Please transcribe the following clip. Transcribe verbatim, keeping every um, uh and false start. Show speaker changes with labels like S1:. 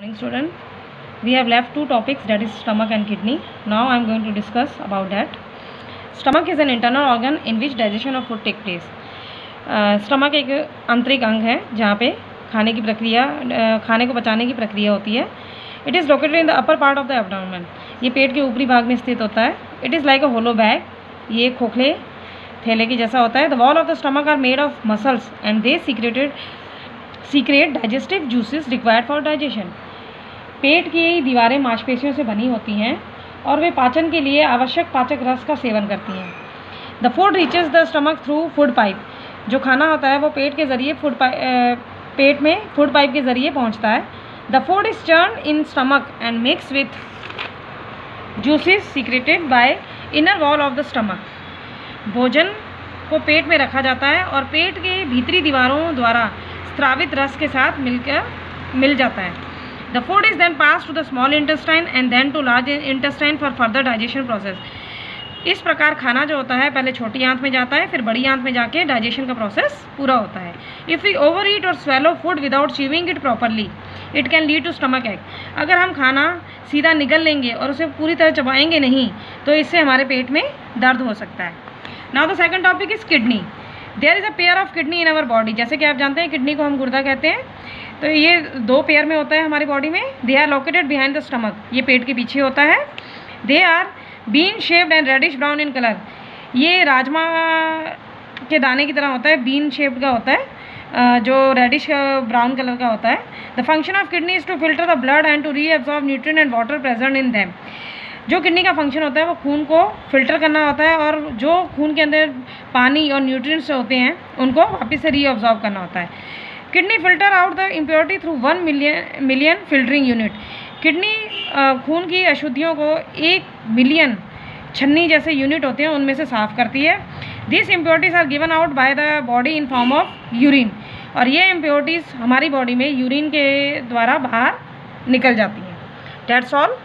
S1: Morning student, we have left two topics, that is stomach and kidney. Now I am going to discuss about that. Stomach is an internal organ in which digestion of food take place. Stomach uh, एक आंतरिक अंग है जहाँ पे खाने की प्रक्रिया uh, खाने को पचाने की प्रक्रिया होती है. It is located in the upper part of the abdomen. ये पेट के ऊपरी भाग में स्थित होता है. It is like a hollow bag. ये खोखले थैले की जैसा होता है. The wall of the stomach are made of muscles and they secreted secret digestive juices required for digestion. पेट की दीवारें मांसपेशियों से बनी होती हैं और वे पाचन के लिए आवश्यक पाचक रस का सेवन करती हैं. The food reaches the stomach through food pipe. जो खाना होता है वो पेट के ज़रिए फूड पाइप पेट में फूड पाइप के ज़रिए पहुंचता है. The food is churn in stomach and mix with juices secreted by inner wall of the stomach. भोजन को पेट में रखा जाता है और पेट के भीतरी दीवारों द्वारा स्रावित रस के साथ मिलकर मिल जाता है. The food is then pass to the small intestine and then to large intestine for further digestion process. इस प्रकार खाना जो होता है पहले छोटी आंत में जाता है, फिर बड़ी आंत में जाके डाइजेशन का प्रोसेस पूरा होता है. इफ़ वी ओवर ईट और swallow food without chewing it properly it can lead to stomach ache. अगर हम खाना सीधा निगल लेंगे और उसे पूरी तरह चबाएंगे नहीं तो इससे हमारे पेट में दर्द हो सकता है. Now the second topic is kidney. There is a pair of kidney in our body. जैसे कि आप जानते हैं किडनी को हम गुर्दा कहते हैं. तो ये दो पेयर में होता है हमारी बॉडी में. They are located behind the stomach. ये पेट के पीछे होता है. They are bean shaped and reddish brown in colour. ये राजमा के दाने की तरह होता है. बीन शेप्ड का होता है जो रेडिश ब्राउन कलर का होता है. The function of kidney is to filter the blood and to reabsorb nutrient and water present in them. जो किडनी का फंक्शन होता है वो खून को फिल्टर करना होता है और जो खून के अंदर पानी और न्यूट्रिएंट्स होते हैं उनको वापस से रीअब्सॉर्ब करना होता है. Kidney filter out the impurity through one million million filtering unit. Kidney खून की अशुद्धियों को एक मिलियन छन्नी जैसे यूनिट होते हैं उनमें से साफ़ करती है. This impurities are given out by the body in form of urine. और ये इम्प्योरिटीज़ हमारी बॉडी में यूरिन के द्वारा बाहर निकल जाती हैं. That's all.